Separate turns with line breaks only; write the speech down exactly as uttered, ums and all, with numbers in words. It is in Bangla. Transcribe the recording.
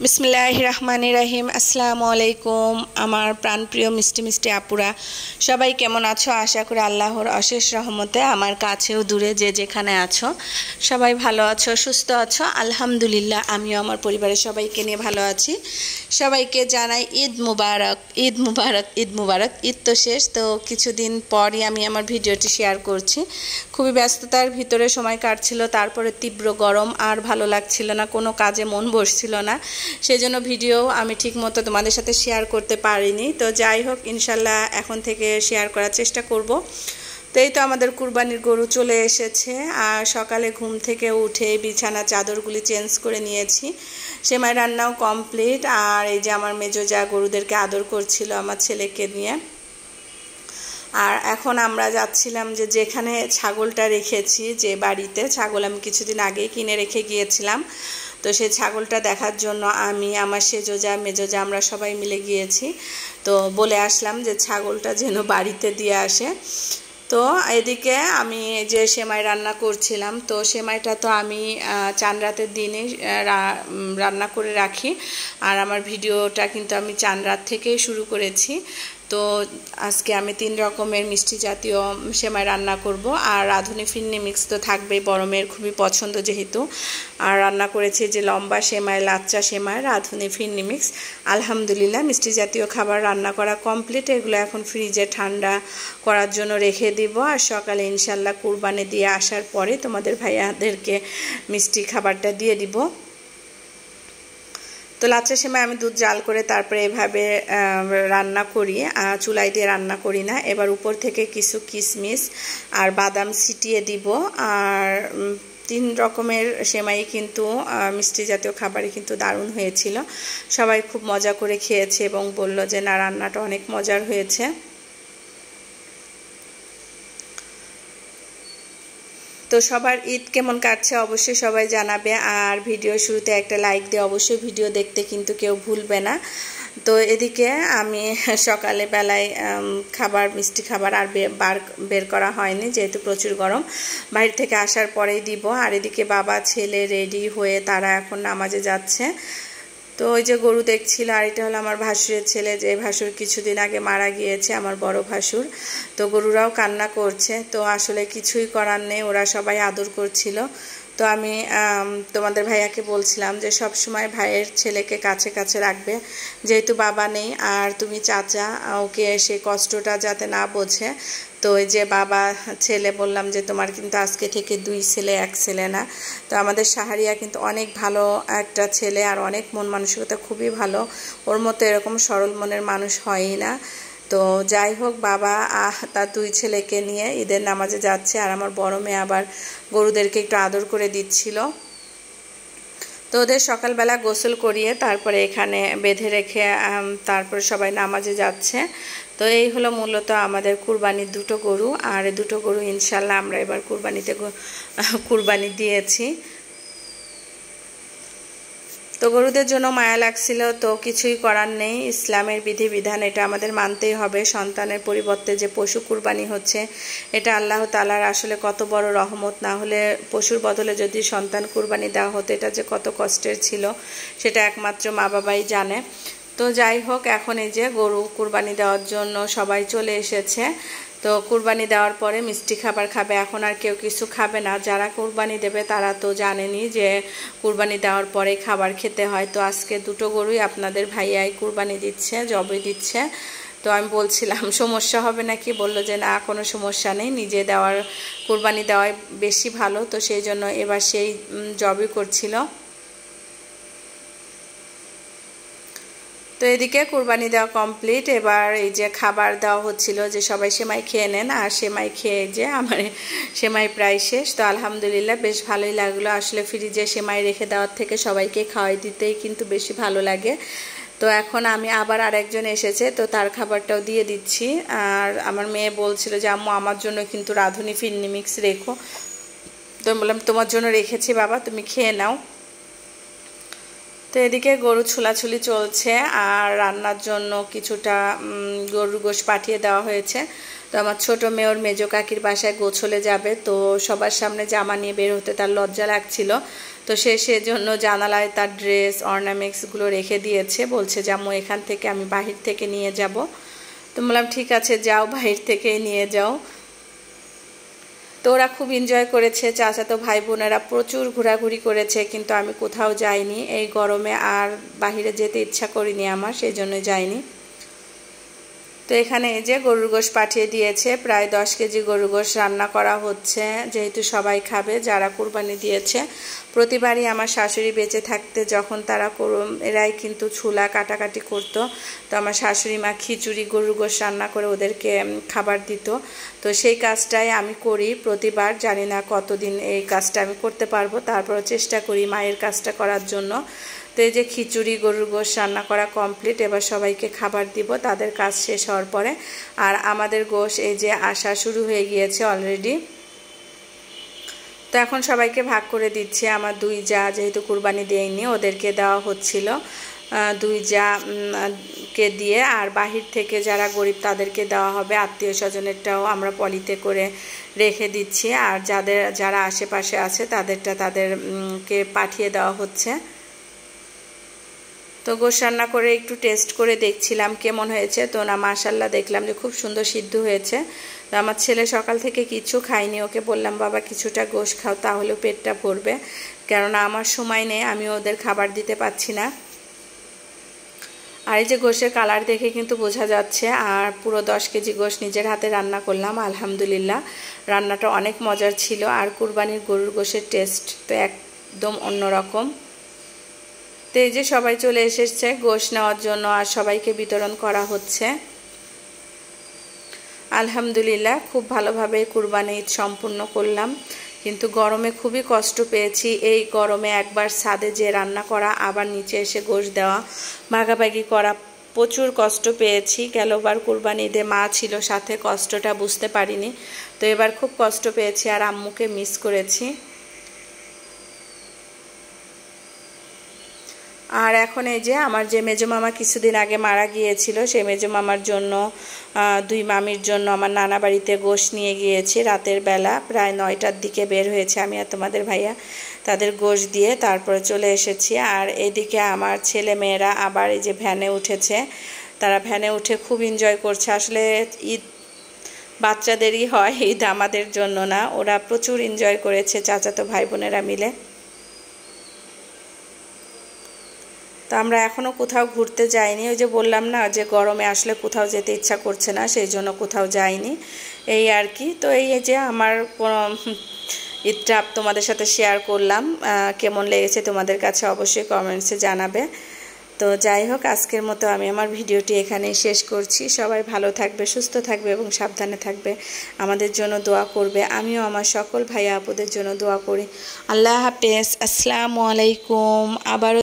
বিসমিল্লাহির রহমানির রহিম। আসসালামু আলাইকুম আমার প্রাণপ্রিয় মিষ্টি মিষ্টি আপুরা, সবাই কেমন আছো? আশা করি আল্লাহর অশেষ রহমতে আমার কাছেও দূরে যে যেখানে আছো সবাই ভালো আছো, সুস্থ আছো। আলহামদুলিল্লাহ আমিও আমার পরিবারের সবাইকে নিয়ে ভালো আছি। সবাইকে জানাই ঈদ মুবারক, ঈদ মুবারক, ঈদ মুবারক। ঈদ তো শেষ, তো কিছুদিন পরই আমি আমার ভিডিওটি শেয়ার করছি। খুবই ব্যস্ততার ভিতরে সময় কাটছিল, তারপরে তীব্র গরম, আর ভালো লাগছিল না, কোনো কাজে মন বসছিল না, সেজন্য ভিডিও আমি ঠিকমতো তোমাদের সাথে শেয়ার করতে পারিনি। তো যাই হোক, ইনশাল্লাহ এখন থেকে শেয়ার করার চেষ্টা করব। তো এই তো আমাদের কুরবানির গরু চলে এসেছে, আর সকালে ঘুম থেকে উঠে বিছানা চাদরগুলি চেঞ্জ করে নিয়েছি, সেমাই রান্নাও কমপ্লিট। আর এই যে আমার মেজো যা গরুদেরকে আদর করছিল আমার ছেলেকে নিয়ে। আর এখন আমরা যাচ্ছিলাম যে যেখানে ছাগলটা রেখেছি, যে বাড়িতে ছাগল আমি কিছুদিন আগেই কিনে রেখে গিয়েছিলাম, তো সেই ছাগলটা দেখার জন্য আমি আমার সেজো যা মেজো যা আমরা সবাই মিলে গিয়েছি। তো বলে আসলাম যে ছাগলটা যেন বাড়িতে দিয়ে আসে। তো এদিকে আমি যে সেমাই রান্না করছিলাম, তো সেমাইটা তো আমি চাঁদ রাতের দিনে রান্না করে রাখি, আর আমার ভিডিওটা কিন্তু আমি চাঁদ রাত থেকেই শুরু করেছি। তো আজকে আমি তিন রকমের মিষ্টি জাতীয় সেমাই রান্না করব, আর রাঁধুনি ফিরনি মিক্স তো থাকবেই, বড় মেয়ের খুবই পছন্দ যেহেতু। আর রান্না করেছি যে লম্বা সেমাই, লাচ্চা সেমাই, রাঁধুনি ফিরনি মিক্স। আলহামদুলিল্লাহ মিষ্টি জাতীয় খাবার রান্না করা কমপ্লিট। এগুলো এখন ফ্রিজে ঠান্ডা করার জন্য রেখে দিব, আর সকালে ইনশাল্লাহ কুরবানি দিয়ে আসার পরে তোমাদের ভাইয়াদেরকে মিষ্টি খাবারটা দিয়ে দিব। তো লাচ্চা সেমাই আমি দুধ জাল করে তারপরে এভাবে রান্না করি, চুলায় দিয়ে রান্না করি না। এবার উপর থেকে কিছু কিশমিশ আর বাদাম ছিটিয়ে দিব। আর তিন রকমের সেমাই কিন্তু মিষ্টি জাতীয় খাবারই কিন্তু দারুণ হয়েছিল, সবাই খুব মজা করে খেয়েছে এবং বলল যে না, রান্নাটা অনেক মজার হয়েছে। তো সবার ঈদ কেমন কাটছে অবশ্যই সবাই জানাবে, আর ভিডিও শুরুতে একটা লাইক দিয়ে অবশ্যই ভিডিও দেখতে কিন্তু কেউ ভুলবে না। তো এদিকে আমি সকালে বেলায় খাবার মিষ্টি খাবার আর বার বের করা হয়নি, যেহেতু প্রচুর গরম, বাইরে থেকে আসার পরেই দিব। আর এদিকে বাবা ছেলে রেডি হয়ে তারা এখন নামাজে যাচ্ছে। তো ওই যে গরু দেখছিল, আর এটা হলো আমার ভাসুরের ছেলে, যে ভাসুর কিছুদিন আগে মারা গিয়েছে, আমার বড় ভাসুর। তো গরুরাও কান্না করছে, তো আসলে কিছুই করার নেই, ওরা সবাই আদর করছিল। তো আমি তোমাদের ভাইয়াকে বলছিলাম যে সব সময় ভাইয়ের ছেলেকে কাছে কাছে রাখবে, যেহেতু বাবা নেই, আর তুমি চাচা, ওকে সে কষ্টটা যাতে না বোঝে। তো ওই যে বাবা ছেলে বললাম যে তোমার কিন্তু আজকে থেকে দুই ছেলে এক ছেলে না। তো আমাদের শাহরিয়া কিন্তু অনেক ভালো একটা ছেলে, আর অনেক মন মানসিকতা খুবই ভালো, ওর মতো এরকম সরল মনের মানুষ হয়ই না। তো যাই হোক, বাবা আহ তার দুই ছেলেকে নিয়ে ঈদের নামাজে যাচ্ছে, আর আমার বড় মেয়ে আবার গরুদেরকে একটু আদর করে দিচ্ছিল। তো ওদের সকালবেলা গোসল করিয়ে তারপরে এখানে বেঁধে রেখে তারপরে সবাই নামাজে যাচ্ছে। তো এই হলো মূলত আমাদের কুরবানির দুটো গরু, আর দুটো গরু ইনশাল্লাহ আমরা এবার কুরবানিতে কুরবানি দিয়েছি। তো গরুদের জন্য মায়া লাগছিল, তো কিছুই করার নেই, ইসলামের বিধিবিধান এটা আমাদের মানতেই হবে। সন্তানের পরিবর্তে যে পশু কুরবানি হচ্ছে, এটা আল্লাহ তাআলার আসলে কত বড় রহমত। না হলে পশুর বদলে যদি সন্তান কুরবানি দেওয়া হতো, এটা যে কত কষ্টের ছিল সেটা একমাত্র মা বাবাই জানে। তো যাই হোক, এখন এই যে গরু কুরবানি দেওয়ার জন্য সবাই চলে এসেছে। তো কুরবানি দেওয়ার পরে মিষ্টি খাবার খাবে, এখন আর কেউ কিছু খাবে না। যারা কুরবানি দেবে তারা তো জানেনি যে কুরবানি দেওয়ার পরে খাবার খেতে হয়। তো আজকে দুটো গরুই আপনাদের ভাইয়াই কুরবানি দিচ্ছে, জবে দিচ্ছে। তো আমি বলছিলাম সমস্যা হবে নাকি, বলল যে না, কোনো সমস্যা নেই, নিজে দেওয়ার কুরবানি দেওয়াই বেশি ভালো। তো সেই জন্য এবার সেই জবই করছিল। তো এদিকে কুরবানি দেওয়া কমপ্লিট, এবার এই যে খাবার দেওয়া হচ্ছিল যে সবাই সেমাই খেয়ে নেন, আর সেমাই খেয়ে যে আমার সেমাই প্রায় শেষ। তো আলহামদুলিল্লাহ বেশ ভালোই লাগলো, আসলে ফ্রিজে সেমাই রেখে দেওয়ার থেকে সবাইকে খাওয়াই দিতেই কিন্তু বেশি ভালো লাগে। তো এখন আমি আবার আরেকজন এসেছে, তো তার খাবারটাও দিয়ে দিচ্ছি। আর আমার মেয়ে বলছিল যে আম্মু আমার জন্য কিন্তু রাঁধুনি ফিরনি মিক্স রেখো, তো আমি বললাম তোমার জন্য রেখেছি বাবা, তুমি খেয়ে নাও। তো এদিকে গরু ছোলাছুলি চলছে আর রান্নার জন্য কিছুটা গরুর গোশ পাঠিয়ে দেওয়া হয়েছে। তো আমার ছোট মেয়ের মেজো কাকির বাসায় গোছলে যাবে, তো সবার সামনে জামা নিয়ে বের হতে তার লজ্জা লাগছিল। তো সে সেজন্য জানালায় তার ড্রেস অর্নামেন্টসগুলো রেখে দিয়েছে, বলছে জামু এখান থেকে আমি বাহির থেকে নিয়ে যাব। তো বললাম ঠিক আছে যাও, বাহির থেকে নিয়ে যাও। তো ওরা খুব এনজয় করেছে, চাচাতো ভাই বোনেরা প্রচুর ঘোরাঘুরি করেছে, কিন্তু আমি কোথাও যাইনি। এই গরমে আর বাহিরে যেতে ইচ্ছা করিনি আমার, সেই জন্য যাইনি। তো এখানে এই যে গরুর গোশ পাঠিয়ে দিয়েছে, প্রায় দশ কেজি গরুর গোশ রান্না করা হচ্ছে, যেহেতু সবাই খাবে যারা কুরবানি দিয়েছে। প্রতিবারই আমার শাশুড়ি বেঁচে থাকতে যখন তারা এরাই কিন্তু চুলা কাটাকাটি করতো, তো আমার শাশুড়ি মা খিচুড়ি গরুর গোশ রান্না করে ওদেরকে খাবার দিত। তো সেই কাজটাই আমি করি প্রতিবার, জানি না কতদিন এই কাজটা আমি করতে পারবো, তারপরও চেষ্টা করি মায়ের কাজটা করার জন্য। তো এই যে খিচুড়ি গরুর গোশ রান্না করা কমপ্লিট, এবার সবাইকে খাবার দিব তাদের কাজ শেষ হওয়ার পরে। আর আমাদের গোশ এই যে আসা শুরু হয়ে গিয়েছে অলরেডি। তো এখন সবাইকে ভাগ করে দিচ্ছে। আমার দুই যা যেহেতু কুরবানি দেয়নি, ওদেরকে দেওয়া হচ্ছিল দুই যা কে দিয়ে, আর বাহির থেকে যারা গরিব তাদেরকে দেওয়া হবে। আত্মীয় স্বজনেরটাও আমরা পলিতে করে রেখে দিচ্ছি, আর যাদের যারা আশেপাশে আছে তাদেরটা তাদেরকে পাঠিয়ে দেওয়া হচ্ছে। তো গোশ রান্না করে একটু টেস্ট করে দেখছিলাম কেমন হয়েছে। তো না মাশাল্লাহ দেখলাম যে খুব সুন্দর সিদ্ধ হয়েছে। তো আমার ছেলে সকাল থেকে কিছু খায়নি, ওকে বললাম বাবা কিছুটা গোশ খাও তাহলেও পেটটা ভরবে, কেননা আমার সময় নেই, আমি ওদের খাবার দিতে পারছি না। আর এই যে গোশের কালার দেখে কিন্তু বোঝা যাচ্ছে। আর পুরো দশ কেজি গোশ নিজের হাতে রান্না করলাম, আলহামদুলিল্লাহ রান্নাটা অনেক মজার ছিল। আর কুরবানির গরুর গোশের টেস্ট তো একদম অন্যরকম। তো এই যে সবাই চলে এসেছে গোশ নেওয়ার জন্য, আর সবাইকে বিতরণ করা হচ্ছে। আলহামদুলিল্লাহ খুব ভালোভাবে কুরবানি ঈদ সম্পূর্ণ করলাম, কিন্তু গরমে খুবই কষ্ট পেয়েছি। এই গরমে একবার ছাদে যে রান্না করা, আবার নিচে এসে গোশ দেওয়া, ভাগাভাগি করা, প্রচুর কষ্ট পেয়েছি। গেলবার কুরবানি ঈদে মা ছিল সাথে, কষ্টটা বুঝতে পারিনি। তো এবার খুব কষ্ট পেয়েছি আর আম্মুকে মিস করেছি। আর এখন এই যে আমার যে মেজো মামা কিছুদিন আগে মারা গিয়েছিল, সেই মেজো মামার জন্য দুই মামির জন্য আমার নানা বাড়িতে গোশ নিয়ে গিয়েছি রাতের বেলা, প্রায় নয়টার দিকে বের হয়েছে আমি আর তোমাদের ভাইয়া, তাদের গোশ দিয়ে তারপরে চলে এসেছি। আর এদিকে আমার ছেলে মেয়েরা আবার এই যে ভ্যানে উঠেছে, তারা ভ্যানে উঠে খুব এনজয় করছে। আসলে ঈদ বাচ্চাদেরই হয়, ঈদ আমাদের জন্য না। ওরা প্রচুর এনজয় করেছে চাচাতো ভাই বোনেরা মিলে। তো আমরা এখনও কোথাও ঘুরতে যাইনি, ওই যে বললাম না যে গরমে আসলে কোথাও যেতে ইচ্ছা করছে না, সেই জন্য কোথাও যাইনি এই আর কি। তো এই যে আমার ঈদটা তোমাদের সাথে শেয়ার করলাম, কেমন লেগেছে তোমাদের কাছে অবশ্যই কমেন্টসে জানাবে। তো যাই হোক আজকের মতো আমি আমার ভিডিওটি এখানেই শেষ করছি। সবাই ভালো থাকবে, সুস্থ থাকবে এবং সাবধানে থাকবে, আমাদের জন্য দোয়া করবে। আমিও আমার সকল ভাইয়া আপুদের জন্য দোয়া করি। আল্লাহ হাফেজ, আসসালামু আলাইকুম। আবারও